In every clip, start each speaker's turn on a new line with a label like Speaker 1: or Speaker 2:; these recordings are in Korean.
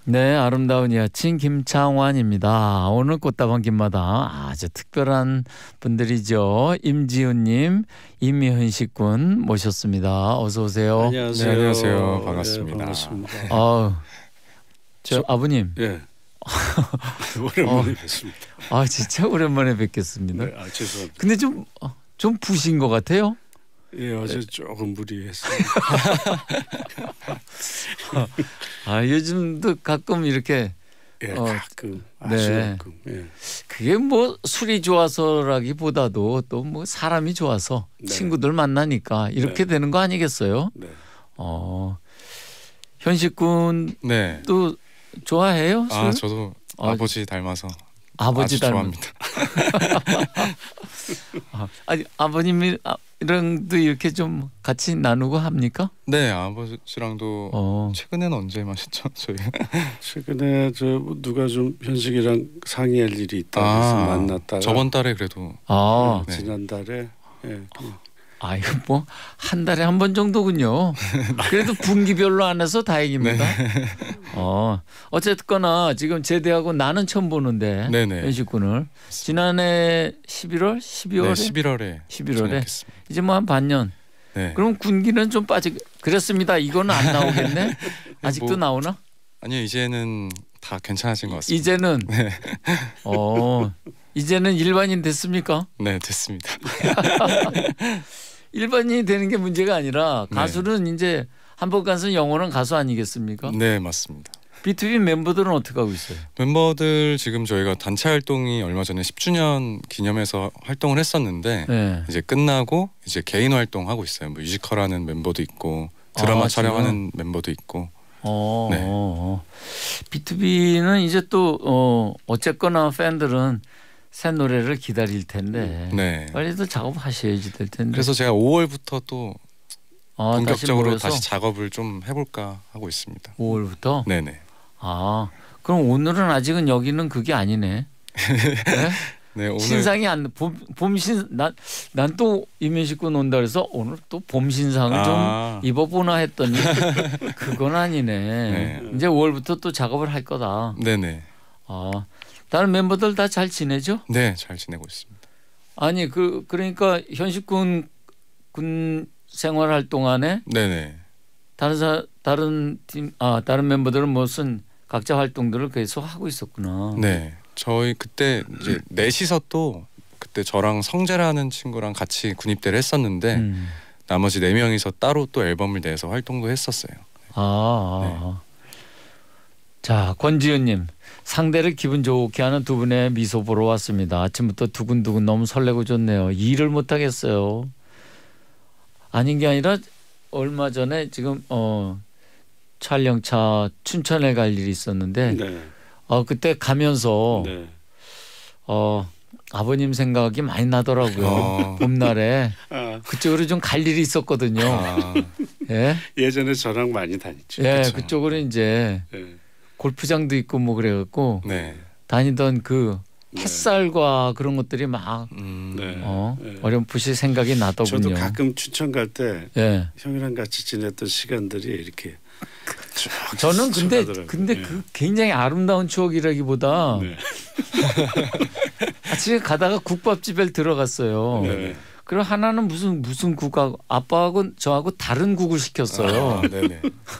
Speaker 1: 네, 아름다운 여친 김창완입니다. 오늘 꽃다방 김마당 아주 특별한 분들이죠. 임지훈님, 임현식 군 모셨습니다. 어서 오세요.
Speaker 2: 안녕하세요.
Speaker 3: 네, 안녕하세요. 반갑습니다.
Speaker 2: 네, 반갑습니다.
Speaker 1: 저 아버님.
Speaker 2: 예. 오랜만에 뵙습니다.
Speaker 1: 진짜 오랜만에 뵙겠습니다.
Speaker 2: 네, 죄송합니다.
Speaker 1: 근데 좀 부신 것 같아요.
Speaker 2: 예, 어제 조금 무리했어요.
Speaker 1: 요즘도 가끔 이렇게
Speaker 2: 예, 가끔 아주
Speaker 1: 네.
Speaker 2: 가끔. 예.
Speaker 1: 그게 뭐 술이 좋아서라기보다도 또 뭐 사람이 좋아서
Speaker 2: 네.
Speaker 1: 친구들 만나니까 이렇게
Speaker 2: 네.
Speaker 1: 되는 거 아니겠어요?
Speaker 2: 네.
Speaker 1: 현식 군도
Speaker 3: 네.
Speaker 1: 좋아해요? 술?
Speaker 3: 저도 아버지 닮아서
Speaker 1: 아버지
Speaker 3: 아주
Speaker 1: 닮은.
Speaker 3: 좋아합니다.
Speaker 1: 아니 아버님이랑도 이렇게 좀 같이 나누고 합니까?
Speaker 3: 네, 아버지랑도 최근에는 언제 마셨죠? 저희
Speaker 2: 최근에 누가 좀 현식이랑 상의할 일이 있다고 해서 만났다가
Speaker 3: 저번 달에 그래도
Speaker 2: 네. 지난달에 예.
Speaker 1: 이거 뭐 한 달에 한 번 정도군요. 그래도 분기별로 안 해서 다행입니다.
Speaker 3: 네.
Speaker 1: 어쨌거나 지금 제대하고 나는 처음 보는데
Speaker 3: 네네.
Speaker 1: 현식 군을 지난해 11월, 12월에
Speaker 3: 네,
Speaker 1: 11월에 이제 뭐 한 반년.
Speaker 3: 네.
Speaker 1: 그럼 군기는 좀 그랬습니다. 이거는 안 나오겠네. 아직도 나오나?
Speaker 3: 아니요, 이제는 다 괜찮아진 것 같습니다.
Speaker 1: 이제는
Speaker 3: 네.
Speaker 1: 이제는 일반인 됐습니까?
Speaker 3: 네, 됐습니다.
Speaker 1: 일반인이 되는 게 문제가 아니라 가수는 이제 한번 가수 영원한 가수 아니겠습니까?
Speaker 3: 네, 맞습니다.
Speaker 1: B2B 멤버들은 어떻게 하고 있어요?
Speaker 3: 멤버들 지금 저희가 단체 활동이 얼마 전에 10주년 기념해서 활동을 했었는데
Speaker 1: 네.
Speaker 3: 이제 끝나고 이제 개인 활동 하고 있어요. 뭐 뮤지컬하는 멤버도 있고 드라마 촬영하는 멤버도 있고. 네.
Speaker 1: B2B는 이제 또 어쨌거나 팬들은 새 노래를 기다릴 텐데 빨리도 작업하셔야지 될 텐데.
Speaker 3: 그래서 제가 5월부터 또 본격적으로
Speaker 1: 다시
Speaker 3: 작업을 좀 해볼까 하고 있습니다.
Speaker 1: 5월부터?
Speaker 3: 네네.
Speaker 1: 그럼 오늘은 아직은 여기는 그게 아니네. 네?
Speaker 3: 네, 오늘
Speaker 1: 신상이 난 또 임현식 군 온다 그래서 오늘 또 봄 신상을 좀 입어보나 했더니 그건 아니네.
Speaker 3: 네.
Speaker 1: 이제 5월부터 또 작업을 할 거다.
Speaker 3: 네네.
Speaker 1: 다른 멤버들 다 잘 지내죠?
Speaker 3: 네, 잘 지내고 있습니다.
Speaker 1: 아니 그러니까 현식 군 생활할 동안에
Speaker 3: 네네.
Speaker 1: 다른 멤버들은 무슨 각자 활동들을 계속 하고 있었구나.
Speaker 3: 네, 저희 그때 이제 넷이서 또 그때 저랑 성재라는 친구랑 같이 군입대를 했었는데 나머지 4명이서 따로 또 앨범을 내서 활동도 했었어요.
Speaker 1: 자, 권지은님, 상대를 기분 좋게 하는 두 분의 미소 보러 왔습니다. 아침부터 두근두근 너무 설레고 좋네요. 일을 못 하겠어요. 아닌 게 아니라 얼마 전에 지금 촬영차 춘천에 갈 일이 있었는데 그때 가면서 아버님 생각이 많이 나더라고요. 봄날에 그쪽으로 좀 갈 일이 있었거든요. 예?
Speaker 2: 예전에 저랑 많이 다녔죠.
Speaker 1: 예,
Speaker 2: 그쵸?
Speaker 1: 그쪽으로 이제 골프장도 있고 뭐 그래갖고 다니던 그 햇살과 그런 것들이 막 어렴풋이 생각이 나더군요.
Speaker 2: 저도 가끔 춘천 갈 때 형이랑 같이 지냈던 시간들이 이렇게
Speaker 1: 저는 근데 그 굉장히 아름다운 추억이라기보다 아침에 가다가 국밥집에 들어갔어요. 그리고 하나는 무슨 국하고 아빠하고 저하고 다른 국을 시켰어요.
Speaker 3: 네네.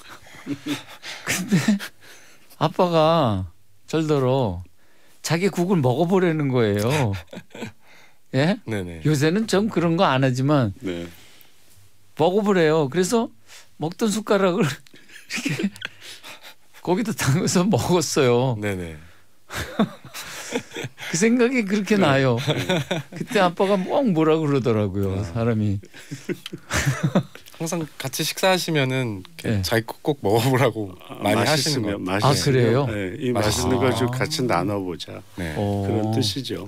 Speaker 1: 근데 아빠가 절더러 자기 국을 먹어보려는 거예요. 예?
Speaker 3: 네네.
Speaker 1: 요새는 좀 그런 거 안 하지만 먹어보래요. 그래서 먹던 숟가락을 이렇게 거기다 담아서 먹었어요.
Speaker 3: 네네.
Speaker 1: 그 생각이 그렇게 나요. 그때 아빠가 뭐라 그러더라고요. 사람이.
Speaker 3: 항상 같이 식사하시면은 자기 꼭 먹어보라고 많이 하시는 거예요.
Speaker 1: 그래요?
Speaker 2: 네, 이 맛있는 걸 좀 같이 나눠보자. 그런 뜻이죠.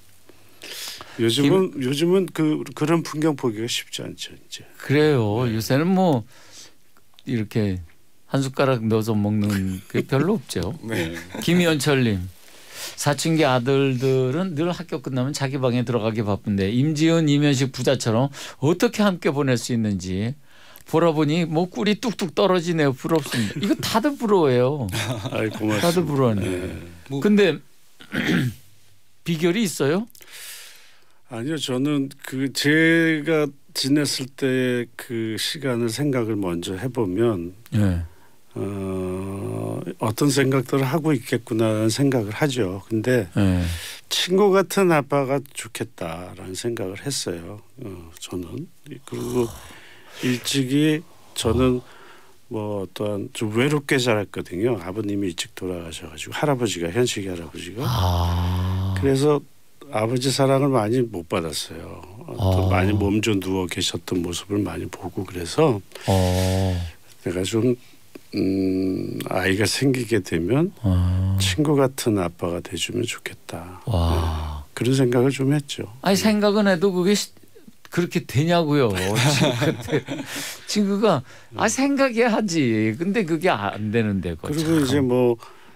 Speaker 2: 요즘은 그런 풍경 보기가 쉽지 않죠. 이제.
Speaker 1: 그래요. 요새는 뭐 이렇게 한 숟가락 넣어서 먹는 게 별로 없죠. 김현철님. 사춘기 아들들은 늘 학교 끝나면 자기 방에 들어가기 바쁜데 임지은, 임현식 부자처럼 어떻게 함께 보낼 수 있는지 보라 보니 뭐 꿀이 뚝뚝 떨어지네요. 부럽습니다. 이거 다들 부러워해요.
Speaker 2: 아이 고맙습니다.
Speaker 1: 다들 부러워하네.
Speaker 2: 네.
Speaker 3: 뭐,
Speaker 1: 근데 비결이 있어요?
Speaker 2: 아니요, 저는 그 제가 지냈을 때 그 시간을 생각을 먼저 해보면
Speaker 1: 네.
Speaker 2: 어떤 생각들을 하고 있겠구나라는 생각을 하죠. 근데
Speaker 1: 네.
Speaker 2: 친구 같은 아빠가 좋겠다라는 생각을 했어요. 저는. 그리고 일찍이 저는 뭐 어떠한 좀 외롭게 자랐거든요. 아버님이 일찍 돌아가셔가지고 할아버지가 현식이 할아버지가. 그래서 아버지 사랑을 많이 못 받았어요. 또 많이 몸져 누워 계셨던 모습을 많이 보고 그래서 내가 좀 아이가 생기게 되면 친구 같은 아빠가 돼주면 좋겠다. 네. 그런 생각을 좀 했죠.
Speaker 1: 아니 생각은 해도 그게 그렇게 되냐고요. 친구가 생각해야 하지. 근데 그게 안 되는데.
Speaker 2: 그리고
Speaker 1: 참.
Speaker 2: 이제 뭐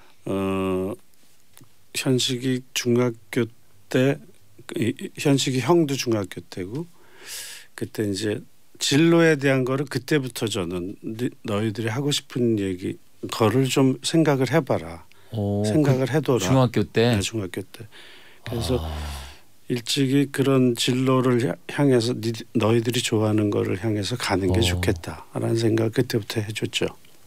Speaker 2: 현식이 중학교 때 현식이 형도 중학교 때고 그때 이제 진로에 대한 거를 그때부터 저는 너희들이 하고 싶은 얘기 거를 좀 생각을 해봐라. 생각을 해둬라.
Speaker 1: 중학교 때.
Speaker 2: 네, 중학교 때. 그래서 일찍이 그런 진로를 향해서 너희들이 좋아하는 거를 향해서 가는 게 좋겠다라는 생각 그때부터 해줬죠.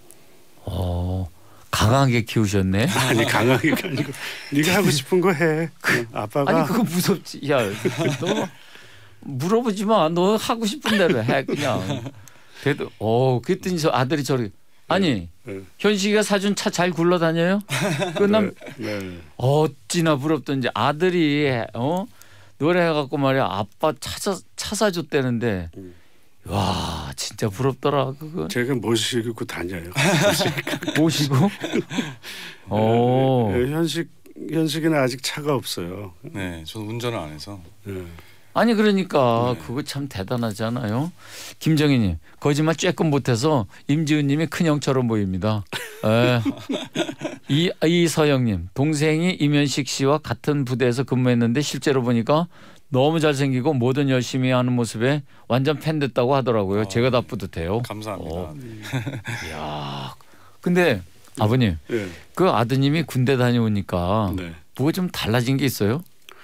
Speaker 1: 강하게 키우셨네.
Speaker 2: 아니 강하게가 아니고 네가 하고 싶은 거 해. 아빠가
Speaker 1: 아니 그거 무섭지. 야, 너 물어보지 마. 너 하고 싶은 대로 해 그냥. 그래도 그랬더니 저 아들이 저렇게 아니 현식이가 사준 차 잘 굴러다녀요? 그남 어찌나 부럽던지 아들이 노래해갖고 말이야 아빠 차 사줬다는데 와 진짜 부럽더라 그거.
Speaker 2: 제가 모시고 다녀요.
Speaker 1: 모시고?
Speaker 2: 현식이는 아직 차가 없어요.
Speaker 3: 네, 저는 운전을 안 해서.
Speaker 1: 아니 그러니까 그거 참 대단하지 않아요? 김정희님 거짓말 쬐끔 못해서 임지은님이 큰형처럼 보입니다. 이서영님 동생이 임현식 씨와 같은 부대에서 근무했는데 실제로 보니까 너무 잘생기고 뭐든 열심히 하는 모습에 완전 팬 됐다고 하더라고요. 제가 다 뿌듯해요.
Speaker 3: 감사합니다.
Speaker 1: 이야, 근데 아버님 그 아드님이 군대 다녀오니까 뭐가 좀 달라진 게 있어요?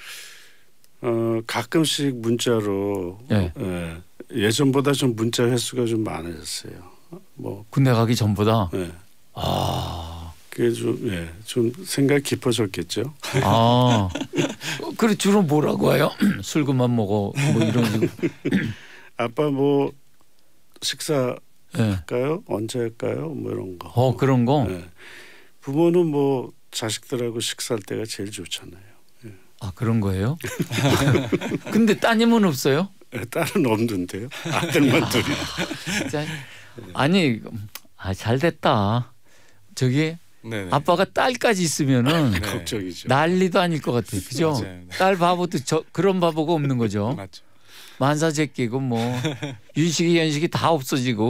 Speaker 2: 가끔씩 문자로 예전보다 좀 문자 횟수가 좀 많아졌어요. 뭐
Speaker 1: 군대 가기 전보다.
Speaker 2: 그게 좀 생각이 깊어졌겠죠.
Speaker 1: 그래 주로 뭐라고 해요? 술 그만 먹어 뭐 이런 식으로.
Speaker 2: 아빠 뭐 식사 할까요? 언제 할까요? 뭐 이런 거.
Speaker 1: 그런 거.
Speaker 2: 부모는 뭐 자식들하고 식사할 때가 제일 좋잖아요.
Speaker 1: 그런 거예요? 근데 따님은 없어요?
Speaker 2: 딸은 없는데요. 아들만 둘이.
Speaker 1: 진짜. 아니 잘 됐다. 저기
Speaker 3: 네네.
Speaker 1: 아빠가 딸까지 있으면은
Speaker 2: 걱정이죠.
Speaker 1: 난리도 아닐 것 같아요. 그죠?
Speaker 3: 맞아요. 네.
Speaker 1: 딸 바보도 그런 바보가 없는 거죠.
Speaker 3: 맞죠.
Speaker 1: 만사제끼고 뭐 윤식이 연식이 다 없어지고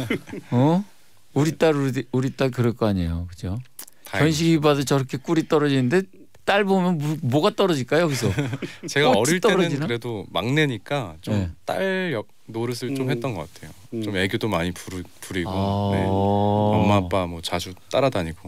Speaker 1: 우리 딸 그럴 거 아니에요. 그죠? 현식이 봐도 저렇게 꿀이 떨어지는데 딸 보면 뭐가 떨어질까요 여기서?
Speaker 3: 제가 어릴 때는
Speaker 1: 떨어지나?
Speaker 3: 그래도 막내니까 좀 딸 노릇을 좀 했던 것 같아요. 좀 애교도 많이 부리고 엄마 아빠 뭐 자주 따라다니고.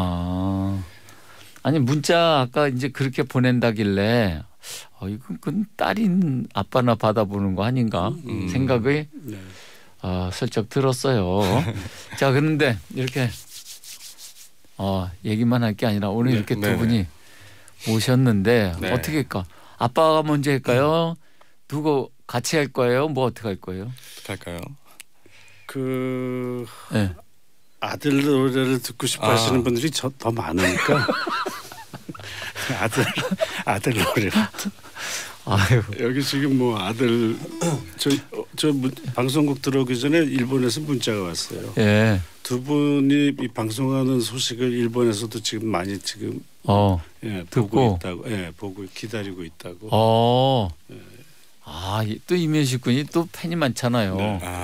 Speaker 1: 아니 문자 아까 이제 그렇게 보낸다길래 이건 딸인 아빠나 받아보는 거 아닌가 생각이 슬쩍 들었어요. 자 그런데 이렇게 얘기만 할 게 아니라 오늘 이렇게 두 분이 모셨는데 어떻게 할까? 아빠가 먼저 할까요? 누구 같이 할 거예요? 뭐 어떻게 할 거예요?
Speaker 3: 어떻게 할까요?
Speaker 2: 아들 노래를 듣고 싶어 하시는 분들이 더 많으니까 아들 노래. 여기 지금 뭐 아들 저 방송국 들어오기 전에 일본에서 문자가 왔어요. 두 분이 이 방송하는 소식을 일본에서도 지금 많이 보고 있다고. 보고 기다리고 있다고.
Speaker 1: 또 이면식 군이 또 팬이 많잖아요.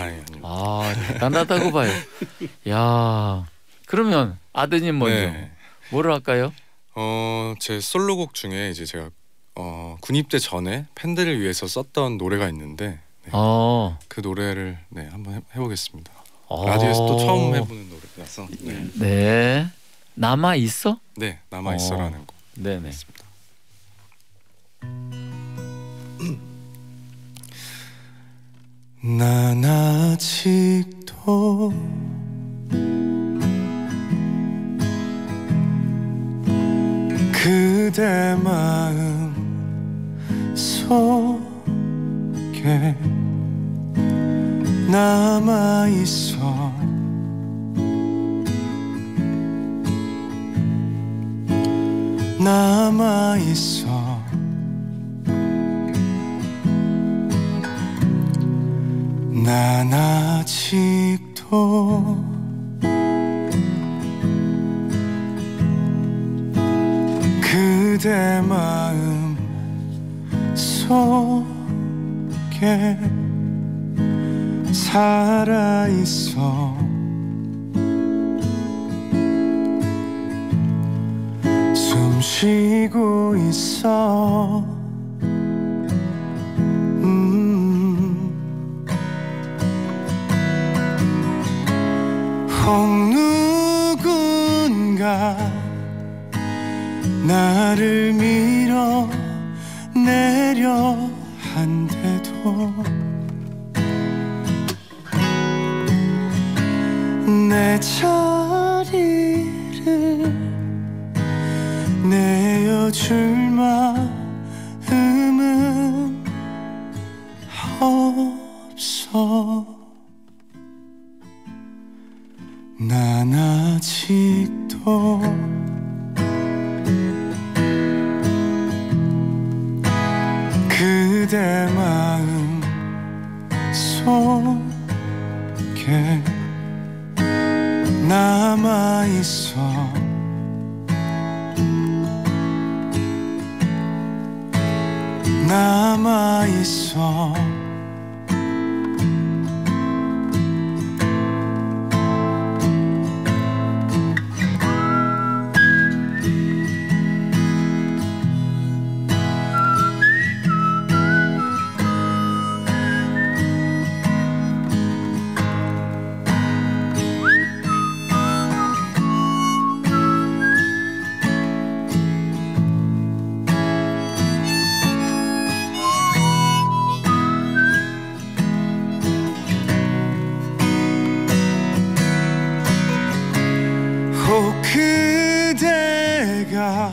Speaker 1: 대단하다고 봐요. 야, 그러면 아드님 먼저 뭐를 할까요?
Speaker 3: 제 솔로곡 중에 이제 제가 군입대 전에 팬들을 위해서 썼던 노래가 있는데 네. 그 노래를 네 한번 해보겠습니다. 라디오에서 또 처음 해보는 노래라서 네.
Speaker 1: 네. 남아 있어?
Speaker 3: 네, 남아 있어라는 곡.
Speaker 1: 네네.
Speaker 3: 있습니다. 난 아직도 그대 마음 속에 남아 있어. 남아 있어. 난 아직도 그대 마음 속에 살아 있어. 숨 쉬고 있어. 혹 누군가 나를 밀어내려 한데도 내 자리를 내어줄 마음은 없어. 난 아직도 그대 마음 속에 남아 있어. 남아 있어. 혹 그대가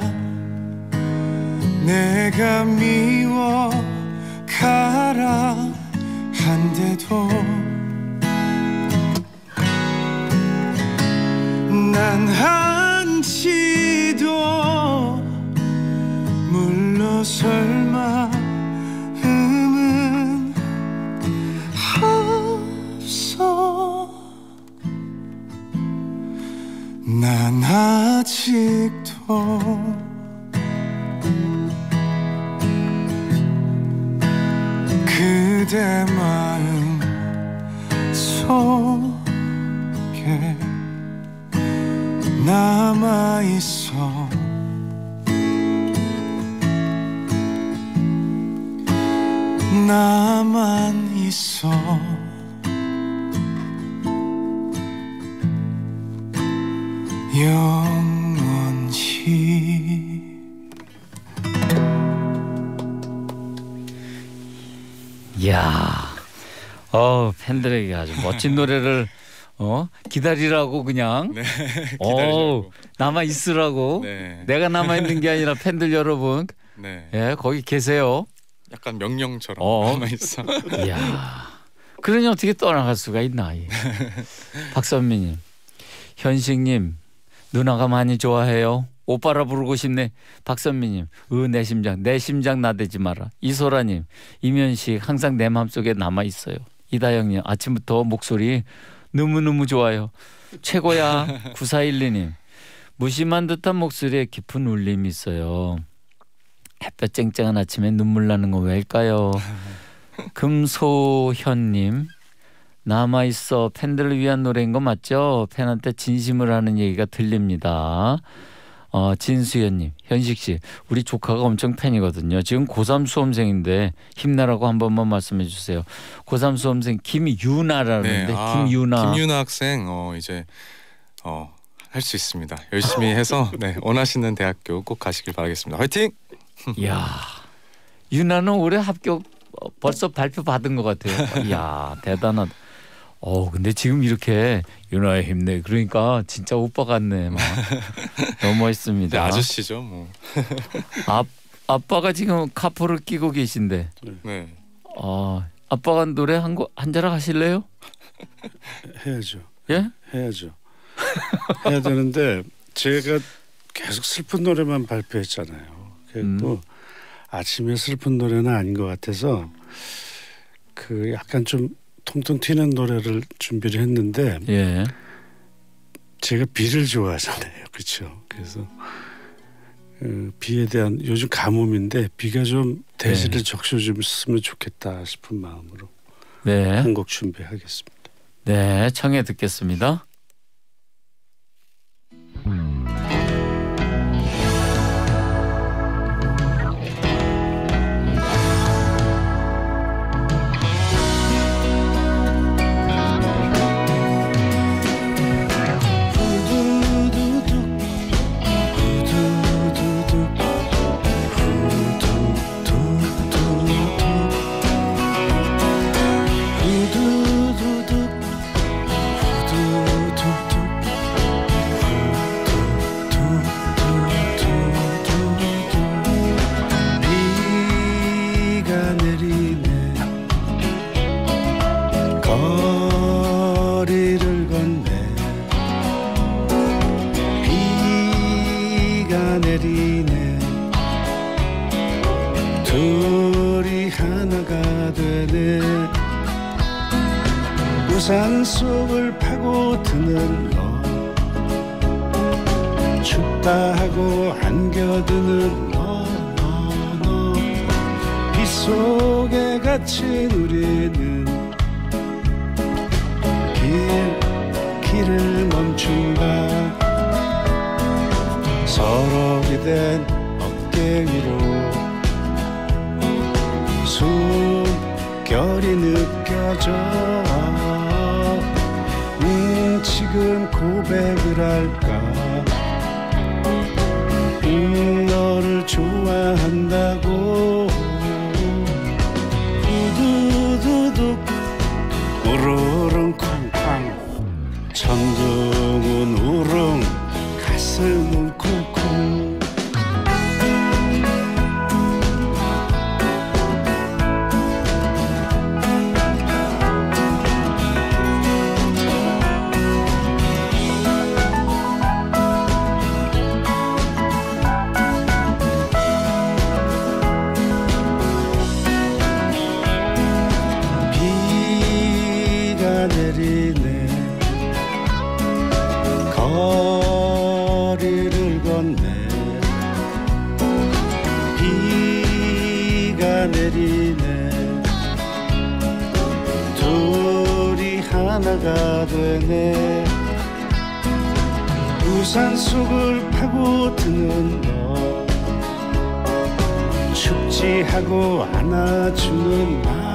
Speaker 3: 내가 미워 가라 한데도 난 한치도 물러설 마음은 없어. 난 아직도 그대 마음 속에 남아 있어. 나만 있어. 영원히.
Speaker 1: 이야, 팬들에게 아주 멋진 노래를 기다리라고 그냥
Speaker 3: 네, 기다리라고.
Speaker 1: 남아 있으라고.
Speaker 3: 네.
Speaker 1: 내가 남아 있는 게 아니라 팬들 여러분,
Speaker 3: 네.
Speaker 1: 예, 거기 계세요.
Speaker 3: 약간 명령처럼 남아 있어.
Speaker 1: 이야, 그러니 어떻게 떠나갈 수가 있나. 예. 박선미님, 현식님, 누나가 많이 좋아해요. 오빠라 부르고 싶네. 박선미님, 내 심장 나대지 마라. 이소라님, 이면식 항상 내 마음속에 남아 있어요. 이다영님, 아침부터 목소리 너무너무 좋아요. 최고야. 9412님, 무심한 듯한 목소리에 깊은 울림이 있어요. 햇볕 쨍쨍한 아침에 눈물 나는 건 왜일까요? 금소현님, 남아있어 팬들을 위한 노래인 거 맞죠? 팬한테 진심을 하는 얘기가 들립니다. 진수연님, 현식 씨, 우리 조카가 엄청 팬이거든요. 지금 고3 수험생인데 힘내라고 한 번만 말씀해 주세요. 고3 수험생 김유나라는데 김유나
Speaker 3: 학생 이제 할 수 있습니다. 열심히 해서 네, 원하시는 대학교 꼭 가시길 바라겠습니다. 화이팅!
Speaker 1: 이야, 유나는 올해 합격 벌써 발표 받은 것 같아요. 이야, 대단하다. 근데 지금 이렇게 유나야 힘내. 그러니까 진짜 오빠 같네. 막. 너무 멋있습니다.
Speaker 3: 네, 아저씨죠, 뭐.
Speaker 1: 아빠가 지금 카포를 끼고 계신데.
Speaker 3: 네.
Speaker 1: 아빠가 노래 한 자락 하실래요?
Speaker 2: 해야죠.
Speaker 1: 예?
Speaker 2: 해야죠. 해야 되는데 제가 계속 슬픈 노래만 발표했잖아요. 그리고 아침에 슬픈 노래는 아닌 것 같아서 그 약간 좀 통통 튀는 노래를 준비를 했는데
Speaker 1: 예.
Speaker 2: 제가 비를 좋아하잖아요. 그렇죠. 그래서 비에 대한 요즘 가뭄인데 비가 좀 대지를 적셔 줬으면 좋겠다 싶은 마음으로
Speaker 1: 네.
Speaker 2: 한 곡 준비하겠습니다.
Speaker 1: 네, 청해 듣겠습니다.
Speaker 2: 거리를 건네 비가 내리네 둘이 하나가 되네 우산 속을 파고드는 너 춥다 하고 안겨드는 너 빗속에 갇힌 우리는 길을 멈춘다 서로 기댄 어깨 위로 숨결이 느껴져 지금 고백을 할까 너를 좋아한다고 두두두둑 우르릉 쾅쾅 천둥은 우릉 가슴은 쿵쿵 비가 내리네 거리를 건네 비가 내리네 둘이 하나가 되네 우산 속을 파고드는 너 춥지 하고 안아주는 나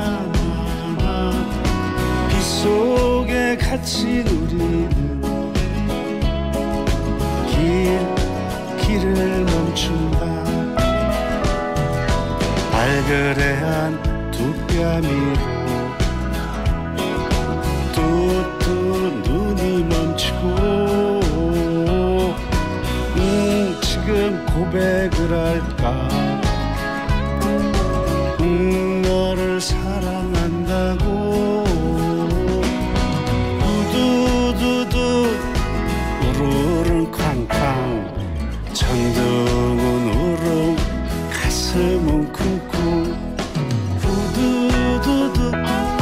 Speaker 2: 빗속에 갇힌 우리는 길을 멈춘다 발그레한 두 뺨이로 뚜뚜 눈이 멈추고 지금 고백을 할까 너를 사랑한다고 두두두두 우르릉 쾅쾅 천둥은 우릉 가슴은 쿵쿵 후두두두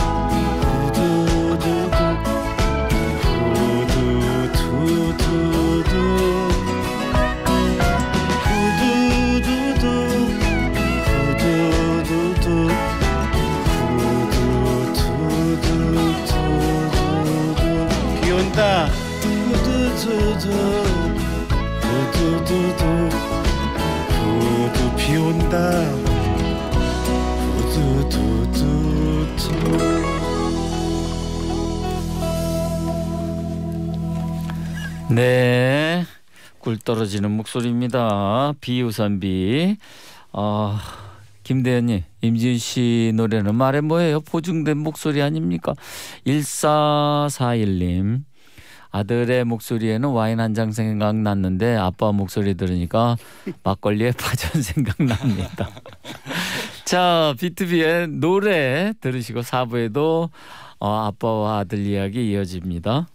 Speaker 2: 후두두두 후두두두두 후두두두 후두두두 후두두두두 비 온다 후두두두 후두두 후두 비 온다 후두두두두.
Speaker 1: 네, 꿀 떨어지는 목소리입니다. 비우산비. 김대현님, 임지은 씨 노래는 말해 뭐예요? 보증된 목소리 아닙니까? 1441님, 아들의 목소리에는 와인 한 잔 생각났는데 아빠 목소리 들으니까 막걸리에 파전 생각납니다. 자, 비투비의 노래 들으시고 4부에도 아빠와 아들 이야기 이어집니다.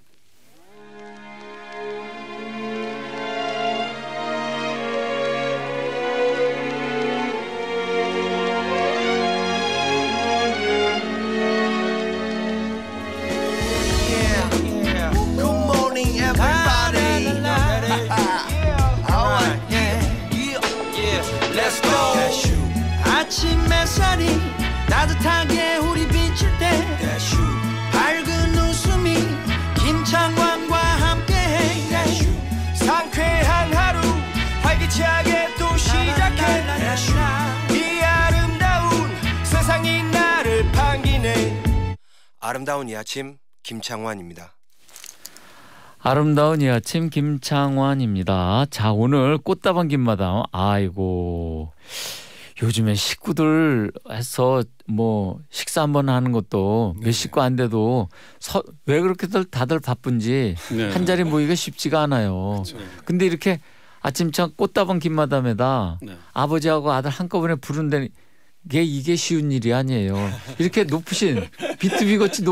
Speaker 4: 아침 햇살이 따뜻하게 우리 비출 때 밝은 웃음이 김창완과 함께해 상쾌한 하루 활기차게 또 시작해 이 아름다운 세상이 나를 반기네.
Speaker 5: 아름다운 이 아침 김창완입니다.
Speaker 1: 아름다운 이 아침 김창완입니다. 자, 오늘 꽃다방 김마당. 아이고, 요즘에 식구들 해서 뭐 식사 한번 하는 것도 몇 식구 안 돼도 왜 그렇게들 다들 바쁜지 한 자리 모이기가 쉽지가 않아요.
Speaker 2: 그렇죠.
Speaker 1: 근데 이렇게 아침참 꽃다방 김마담에다 아버지하고 아들 한꺼번에 부른다는 게 이게 쉬운 일이 아니에요. 이렇게 높으신 비투비 같이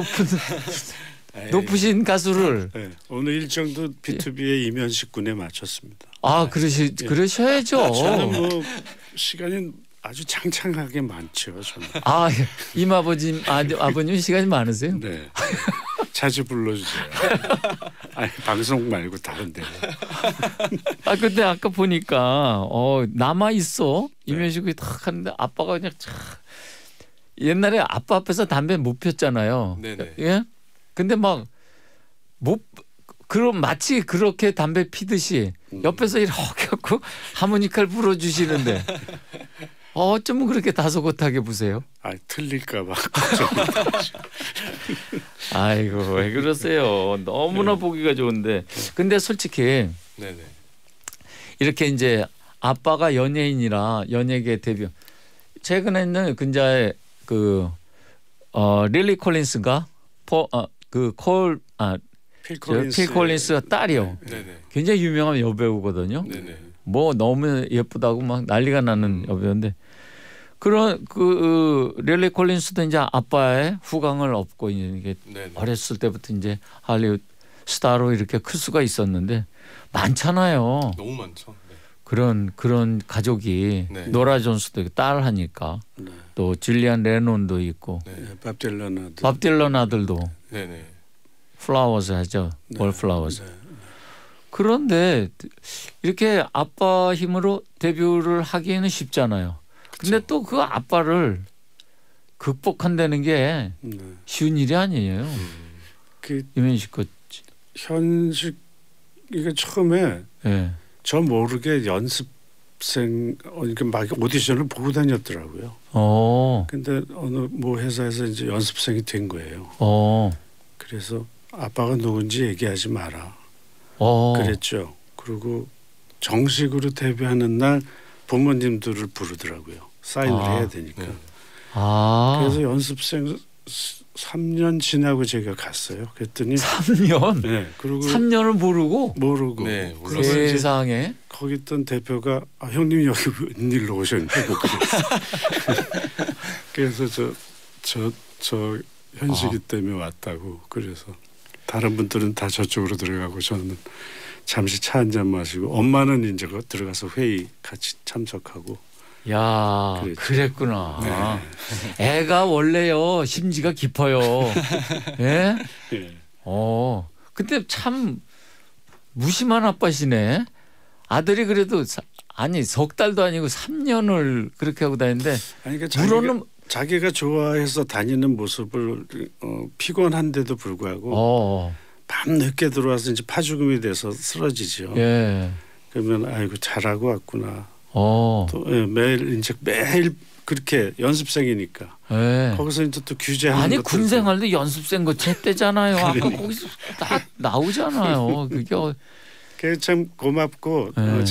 Speaker 1: 높으신 가수를
Speaker 2: 오늘 일정도 비투비의 이면식 군에 맞췄습니다.
Speaker 1: 그러셔야죠.
Speaker 2: 저는 뭐 시간이 아주 창창하게 많죠. 저는.
Speaker 1: 아버님 시간이 많으세요?
Speaker 2: 네. 자주 불러주세요. 아니, 방송 말고 다른 데.
Speaker 1: 근데 아까 보니까 남아 있어. 이면식이 탁 하는데 아빠가 그냥 옛날에 아빠 앞에서 담배 못 폈잖아요.
Speaker 3: 네네.
Speaker 1: 예? 근데 그럼 마치 그렇게 담배 피듯이 옆에서 이렇게 갖고 하모니카를 불어주시는데 어쩌면 그렇게 다소곳하게 보세요?
Speaker 2: 틀릴까봐.
Speaker 1: 아이고, 왜 그러세요? 너무나 보기가 좋은데. 근데 솔직히
Speaker 3: 네네.
Speaker 1: 이렇게 이제 아빠가 연예인이라 연예계 데뷔. 최근에는 근자에 릴리 콜린스가 필 콜린스가 딸이요.
Speaker 3: 네네.
Speaker 1: 굉장히 유명한 여배우거든요.
Speaker 3: 네네.
Speaker 1: 뭐 너무 예쁘다고 막 난리가 나는 여배우인데 그런 릴리 콜린스도 이제 아빠의 후광을 얻고 이게 어렸을 때부터 이제 할리우드 스타로 이렇게 클 수가 있었는데 많잖아요.
Speaker 3: 너무 많죠. 네.
Speaker 1: 그런 가족이 노라 존스도 딸 하니까 또 줄리안 레논도 있고
Speaker 2: 밥 딜런
Speaker 1: 아들도
Speaker 3: 네네.
Speaker 1: 플라워즈 하죠. 월플라워즈. 그런데 이렇게 아빠 힘으로 데뷔를 하기에는 쉽잖아요. 근데 또 그 아빠를 극복한다는 게 쉬운 일이 아니에요. 이면식 거
Speaker 2: 현식 이게 처음에 저 모르게 연습생 그러니까 막 오디션을 보고 다녔더라고요. 근데 어느 뭐 회사에서 이제 연습생이 된 거예요. 그래서 아빠가 누군지 얘기하지 마라. 그랬죠. 그리고 정식으로 데뷔하는 날 부모님들을 부르더라고요. 사인을 해야 되니까. 그래서 연습생 3년 지나고 제가 갔어요. 그랬더니
Speaker 1: 3년?
Speaker 2: 네. 그리고
Speaker 1: 3년을 모르고.
Speaker 3: 네.
Speaker 1: 세상에.
Speaker 2: 거기 있던 대표가 형님 여기 웬일로 오셨냐고 그래서 저 현식이 때문에 왔다고. 그래서 다른 분들은 다 저쪽으로 들어가고 저는 잠시 차 한잔 마시고 엄마는 이제 들어가서 회의 같이 참석하고.
Speaker 1: 야, 그랬구나. 애가 원래요 심지가 깊어요. 예? 근데 참 무심한 아빠시네. 아들이 그래도 석 달도 아니고 3년을 그렇게 하고 다니는데.
Speaker 2: 그러니까 자기가 좋아해서 다니는 모습을 피곤한데도 불구하고 밤 늦게 들어와서 이제 파죽음이 돼서 쓰러지죠. 그러면 아이고 잘하고 왔구나.
Speaker 1: 어.
Speaker 2: 또 매일 그렇게 연습생이니까
Speaker 1: 네.
Speaker 2: 거기서 이제 또 규제하는
Speaker 1: 아니
Speaker 2: 것도
Speaker 1: 군 생활도 연습생 거 제때잖아요. 아까 거기서 다 나오잖아요.
Speaker 2: 그게 참 고맙고
Speaker 1: 네.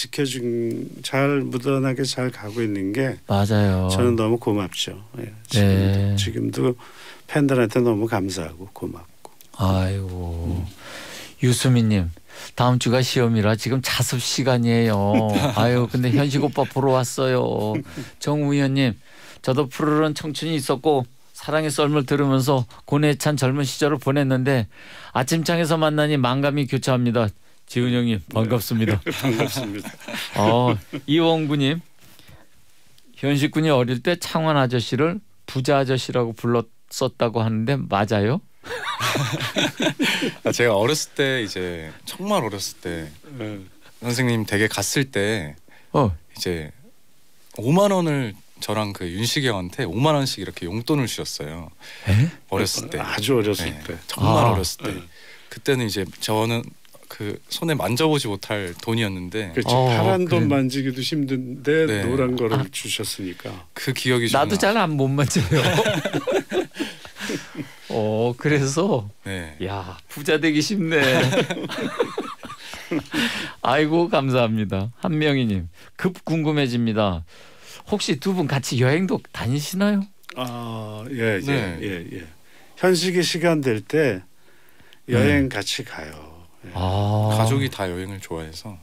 Speaker 2: 잘 무던하게 잘 가고 있는 게
Speaker 1: 맞아요.
Speaker 2: 저는 너무 고맙죠. 예,
Speaker 1: 네.
Speaker 2: 지금도 팬들한테 너무 감사하고 고맙고.
Speaker 1: 아이고 유수민님 다음 주가 시험이라 지금 자습 시간이에요. 아유 근데 현식 오빠 보러 왔어요. 정우현님 저도 푸르른 청춘이 있었고 사랑의 썰물 들으면서 고뇌에 찬 젊은 시절을 보냈는데 아침장에서 만나니 만감이 교차합니다. 지훈 형님 반갑습니다.
Speaker 2: 반갑습니다.
Speaker 1: 이원구님 현식 군이 어릴 때 창원 아저씨를 부자 아저씨라고 불렀었다고 하는데 맞아요?
Speaker 3: 제가 어렸을 때 이제 정말 어렸을 때 선생님 댁에 갔을 때 이제 5만 원을 저랑 그 윤식이 형한테 5만 원씩 이렇게 용돈을 주셨어요. 어렸을 때.
Speaker 2: 아주 어렸을 때.
Speaker 3: 정말 어렸을 때. 그때는 이제 저는 그 손에 만져보지 못할 돈이었는데
Speaker 2: 그렇죠. 파란 돈 만지기도 힘든데 노란 거를 주셨으니까
Speaker 3: 그 기억이
Speaker 1: 나도 잘 안 못 만져요. 그래서 야 부자 되기 쉽네. 아이고 감사합니다. 한명희님 급 궁금해집니다. 혹시 두 분 같이 여행도 다니시나요?
Speaker 2: 예. 현식이 시간 될 때 여행 같이 가요.
Speaker 3: 가족이 다 여행을 좋아해서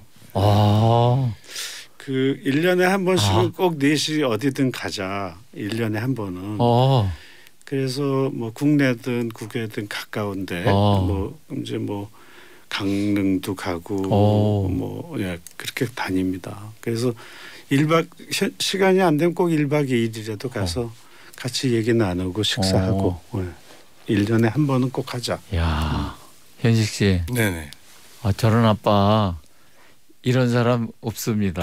Speaker 2: 그 1년에 한 번씩은 꼭 넷이 어디든 가자. 1년에 한 번은. 그래서 뭐 국내든 국외든 가까운데 뭐 이제 뭐 강릉도 가고 그렇게 다닙니다. 그래서 1박 시간이 안 되면 꼭 1박 2일이라도 가서 같이 얘기 나누고 식사하고 1년에 한 번은 꼭 하자.
Speaker 1: 야, 현식 씨.
Speaker 3: 네네.
Speaker 1: 저런 아빠 이런 사람 없습니다.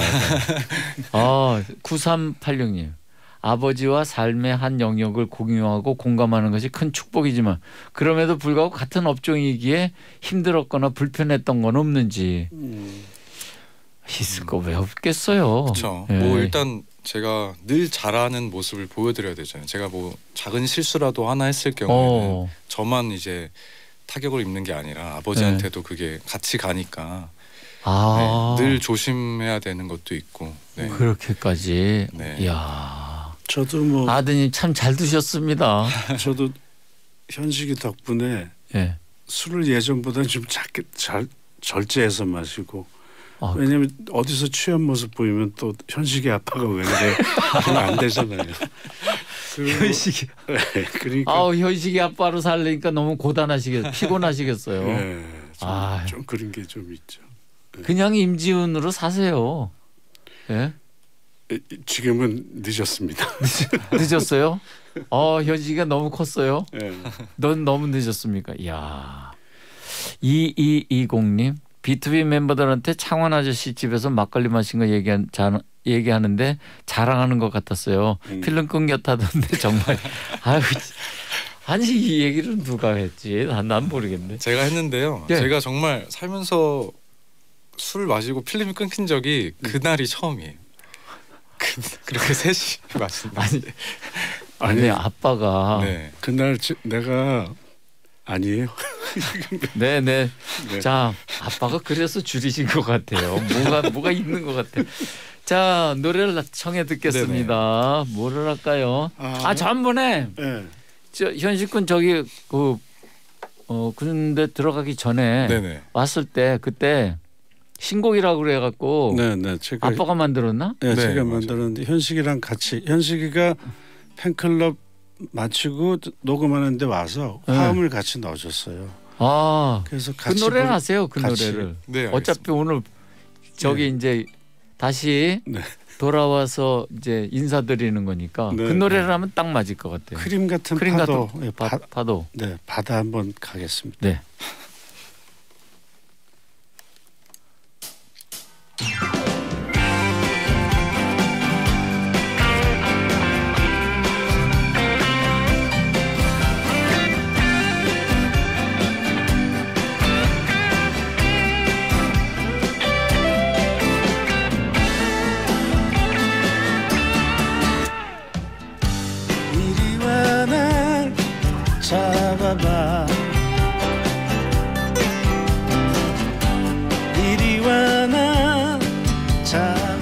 Speaker 1: 9386님. 아버지와 삶의 한 영역을 공유하고 공감하는 것이 큰 축복이지만 그럼에도 불구하고 같은 업종이기에 힘들었거나 불편했던 건 없는지. 있을 거 왜 없겠어요.
Speaker 3: 그렇죠. 뭐 일단 제가 늘 잘하는 모습을 보여드려야 되잖아요. 제가 뭐 작은 실수라도 하나 했을 경우에는 저만 이제 타격을 입는 게 아니라 아버지한테도 그게 같이 가니까 늘 조심해야 되는 것도 있고.
Speaker 1: 그렇게까지. 이야. 저도 뭐 아드님 참 잘 드셨습니다.
Speaker 2: 저도 현식이 덕분에 술을 예전보다는 좀 절제해서 마시고. 왜냐면 어디서 취한 모습 보이면 또 현식이 아빠가 왜 그래 그러면 안 되잖아요.
Speaker 1: 현식이
Speaker 2: 그러니까
Speaker 1: 현식이 아빠로 살려니까 너무 피곤하시겠어요.
Speaker 2: 좀 그런 게 좀 있죠.
Speaker 1: 그냥 임지훈으로 사세요.
Speaker 2: 지금은 늦었습니다.
Speaker 1: 늦었어요? 현식이가 너무 컸어요. 넌 너무 늦었습니까? 이야. 2220님 B2B 멤버들한테 창원 아저씨 집에서 막걸리 마신 거 얘기하는데 자랑하는 것 같았어요. 필름 끊겼다던데 정말. 아니 이 얘기를 누가 했지? 난 모르겠네.
Speaker 3: 제가 했는데요. 제가 정말 살면서 술 마시고 필름이 끊긴 적이 그날이 처음이에요. 그렇게 셋이 마신다는데.
Speaker 1: 아니 아빠가
Speaker 2: 그날 내가 아니에요.
Speaker 1: 네네. 자 아빠가 그래서 줄이신 것 같아요. 뭐가 있는 것 같아. 자 노래를 청해 듣겠습니다. 네네. 뭐를 할까요? 전번에 현식 군 저기 군대 들어가기 전에 왔을 때 그때 신곡이라고 그래갖고
Speaker 2: 제가
Speaker 1: 아빠가 만들었나?
Speaker 2: 제가 만들었는데 현식이랑 같이 현식이가 팬클럽 마치고 녹음하는데 와서 화음을 같이 넣어줬어요. 그래서 같이
Speaker 1: 그 노래를 하세요. 그 노래를. 어차피 오늘 저기 이제 다시 돌아와서 이제 인사드리는 거니까 그 노래를 하면 딱 맞을 것 같아요.
Speaker 2: 크림 같은 파도. 바다 한번 가겠습니다.
Speaker 1: 네.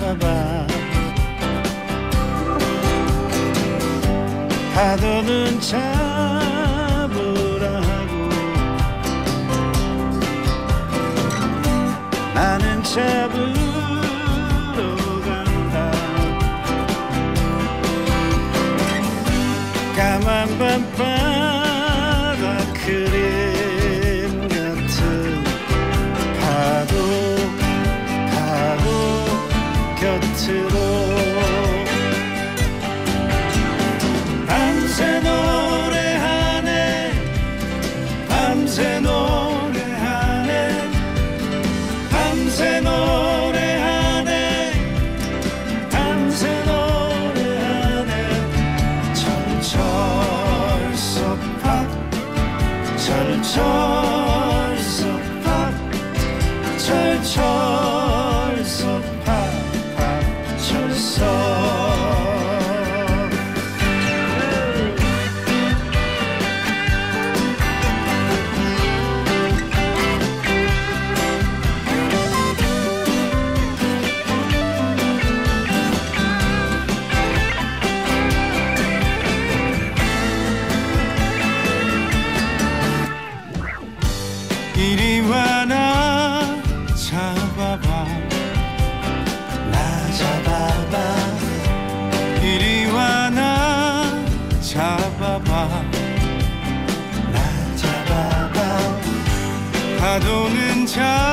Speaker 2: 잡아봐 파도는 잡으라 하고 나는 잡으러 간다 까만 밤바다 그림 같은 파도 곁으로 밤새 노래하네 밤새 노래하네 밤새 노래하네 밤새 노래하네 철철석팝 철철석팝 철철석팝 철석 이리 와 나 잡아봐 나 잡아봐 이리 와 나 잡아봐 나 잡아봐 파도는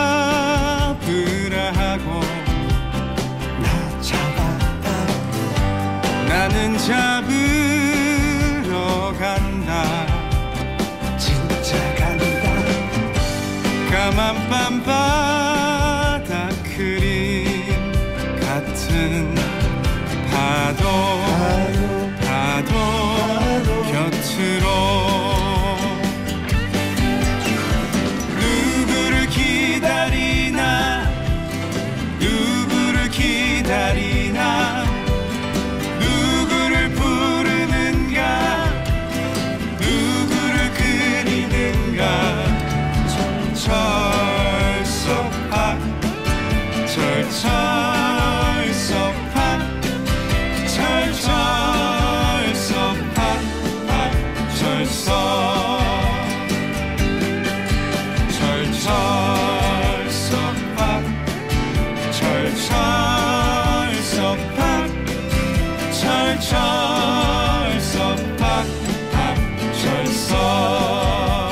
Speaker 2: 잡으라 하고 나 잡아봐 나는 잡으러 간다 진짜 간다 까만 밤바다 그림 같은 파도 곁으로 누구를 기다리나 누구를 기다리나 누구를 부르는가 누구를 그리는가 철석팝 철철석팝 철철석팝 철석 철철석팝 철철석팝 철철석팝 철석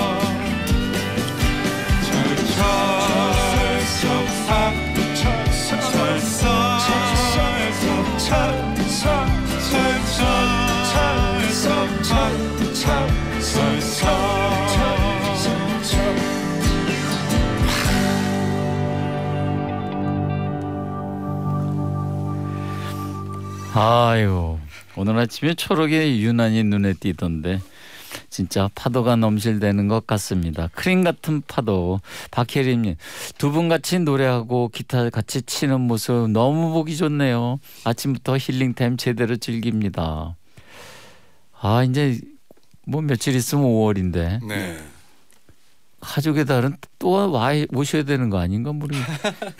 Speaker 1: 아유, 오늘 아침에 초록이 유난히 눈에 띄던데 진짜 파도가 넘실대는 것 같습니다. 크림 같은 파도. 박혜림님, 두 분 같이 노래하고 기타 같이 치는 모습 너무 보기 좋네요. 아침부터 힐링타임 제대로 즐깁니다. 아, 이제 뭐 며칠 있으면 5월인데
Speaker 3: 네.
Speaker 1: 가족의 달은 또 오셔야 되는 거 아닌가 모르겠어요.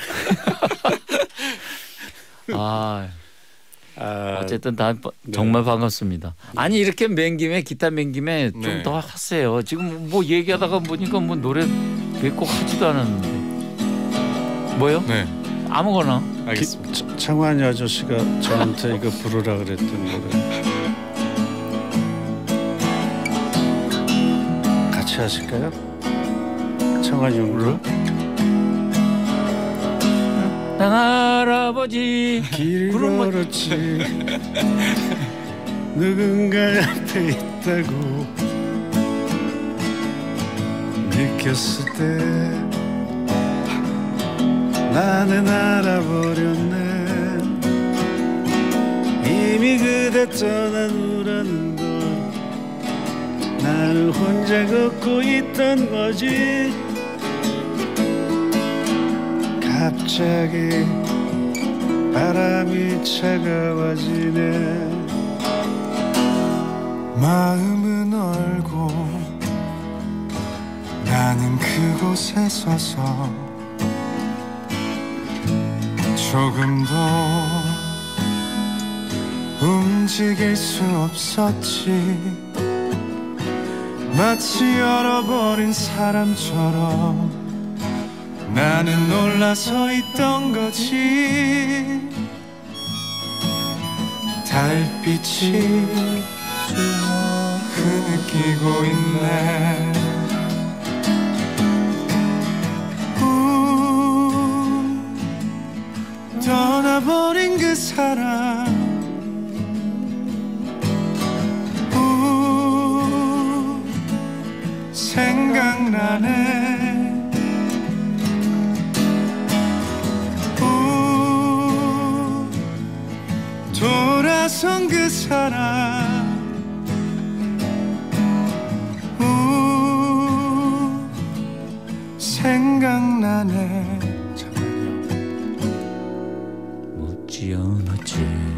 Speaker 1: 어쨌든 다 정말 반갑습니다. 아니 이렇게 맨 김에 기타 맨 김에 좀 더 하세요. 지금 뭐 얘기하다가 보니까 뭐 노래 왜 꼭 하지도 않았는데. 뭐요?
Speaker 3: 네.
Speaker 1: 아무거나.
Speaker 3: 알겠습니다.
Speaker 2: 창환이 아저씨가 저한테 이거 부르라 그랬던 노래 같이 하실까요? 창환이 형도
Speaker 1: 땅 할아버지
Speaker 2: 길 걸었지 누군가 옆에 있다고 느꼈을 때 나는 알아버렸네 이미 그대 떠나누라는 걸 나는 혼자 걷고 있던 거지 갑자기 바람이 차가워지네
Speaker 3: 마음은 얼고 나는 그곳에 서서 조금 더 움직일 수 없었지. 마치 얼어버린 사람처럼 나는 놀라서 있던 거지. 달빛이 흐느끼고 있네. 떠나버린 그 사람 생각나네. 돌아선 그 사람 생각나네.
Speaker 1: 묻지 않았지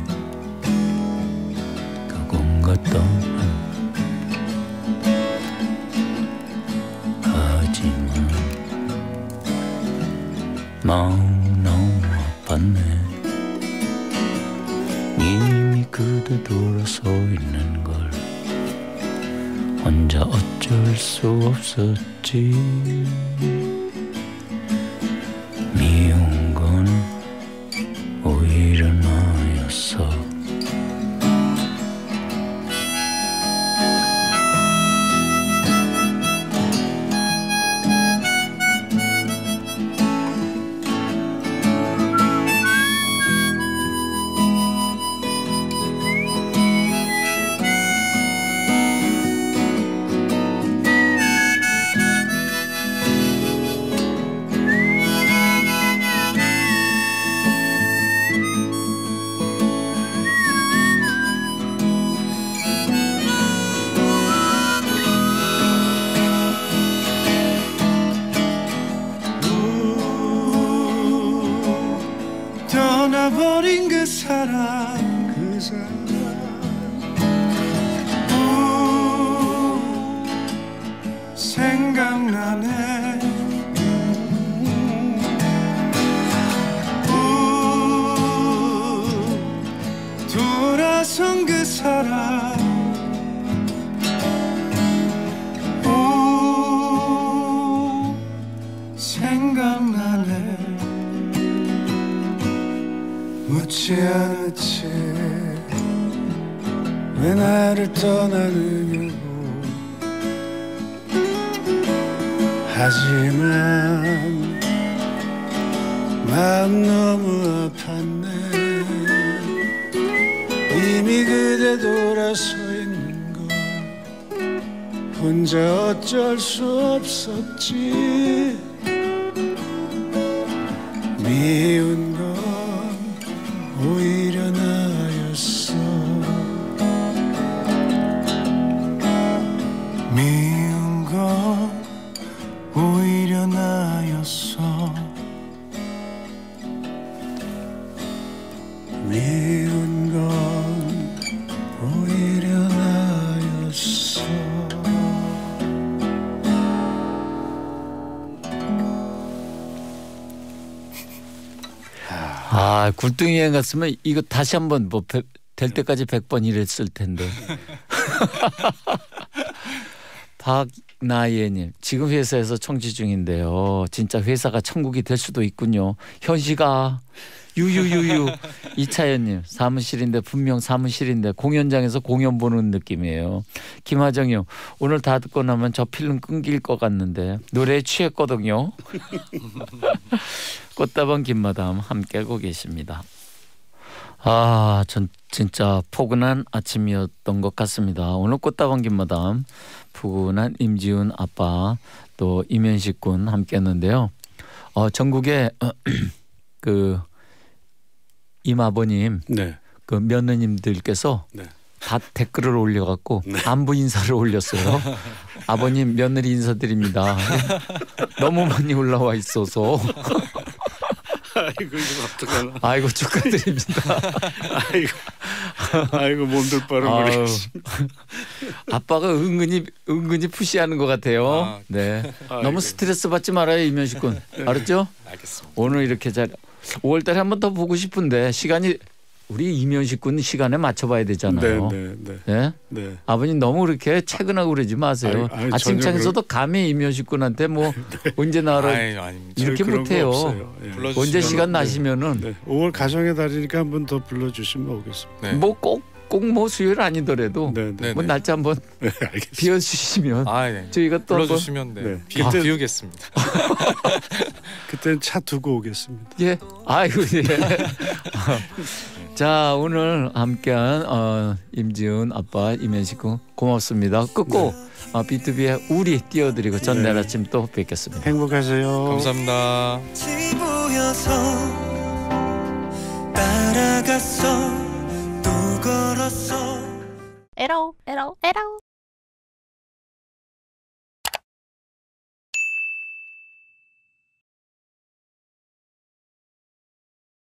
Speaker 1: 그건가 떠나. 하지만 마음 너무 아팠네. 이미 그대 돌아서 있는 걸 혼자 어쩔 수 없었지. 미운 건 오히려 나였어.
Speaker 3: 떠나버린 그 사람 생각나네. 돌아선 그 사람 생각나네. 묻지 않았지 왜 나를 떠나느냐고. 하지만 마음 너무 아팠네. 이미 그대 돌아서 있는 걸 혼자 어쩔 수 없었지. 미운 건 오히려 나였어. 미운 건 오히려 나였어. 미운 건 오히려 나였어.
Speaker 1: 아, 굴뚱이 여행 갔으면 이거 다시 한번 뭐 될 때까지 100번 이랬을 텐데. 박나예님, 지금 회사에서 청취 중인데요. 진짜 회사가 천국이 될 수도 있군요. 현시가 유유유유. 이차연님, 사무실인데 분명 사무실인데 공연장에서 공연 보는 느낌이에요. 김하정이요, 오늘 다 듣고 나면 저 필름 끊길 것 같는데 노래에 취했거든요. 꽃다방 김마담 함께하고 계십니다. 아, 전 진짜 포근한 아침이었던 것 같습니다. 오늘 꽃다방 김마담 푸근한 임지훈 아빠 또 임현식 군 함께했는데요. 전국에 그 임아버님,
Speaker 2: 네.
Speaker 1: 그 며느님들께서
Speaker 2: 네.
Speaker 1: 다 댓글을 올려갖고
Speaker 2: 네.
Speaker 1: 안부 인사를 올렸어요. 아버님 며느리 인사드립니다. 너무 많이 올라와 있어서.
Speaker 2: 아이고 이거 어떡하나.
Speaker 1: 아이고 축하드립니다.
Speaker 2: 아이고 몸둘 바를 모르겠습니다.
Speaker 1: 아빠가 은근히 푸시하는 것 같아요. 네.
Speaker 2: 아이고.
Speaker 1: 너무 스트레스 받지 말아요, 임현식 군. 알았죠?
Speaker 3: 알겠습니다.
Speaker 1: 오늘 이렇게 잘 5월달에 한 번 더 보고 싶은데 시간이 우리 이면식 군 시간에 맞춰봐야 되잖아요.
Speaker 2: 네, 네, 네.
Speaker 1: 네?
Speaker 2: 네.
Speaker 1: 아버님 너무 그렇게 퇴근하고 그러지 마세요.
Speaker 2: 아니,
Speaker 1: 아침장에서도 감히 이면식 군한테 뭐 언제 나와라
Speaker 3: 아닙니다.
Speaker 1: 이렇게
Speaker 2: 그런 거
Speaker 1: 못해요.
Speaker 2: 없어요. 예.
Speaker 1: 언제 시간 나시면은
Speaker 2: 네. 5월 가정의 달이니까 한 번 더 불러주시면 오겠습니다.
Speaker 3: 네.
Speaker 1: 뭐 꼭 뭐 수요일 아니더라도
Speaker 2: 네, 네.
Speaker 1: 뭐 날짜 한번
Speaker 2: 네, 알겠습니다.
Speaker 1: 비워주시면
Speaker 3: 네.
Speaker 1: 저희가 또 한번
Speaker 3: 불러주시면 네.
Speaker 2: 네.
Speaker 3: 비우겠습니다.
Speaker 2: 그때는 차 두고 오겠습니다.
Speaker 1: 예, 아이고 예. 자 오늘 함께한 임지은 아빠 이면식 군 고맙습니다. 끝곡 B2B의 우리 띄워드리고 전 내일 아침 또 뵙겠습니다.
Speaker 2: 행복하세요.
Speaker 3: 감사합니다.
Speaker 4: 모여서 따라갔어 또 걸었어
Speaker 6: 에라오 에라오 에라오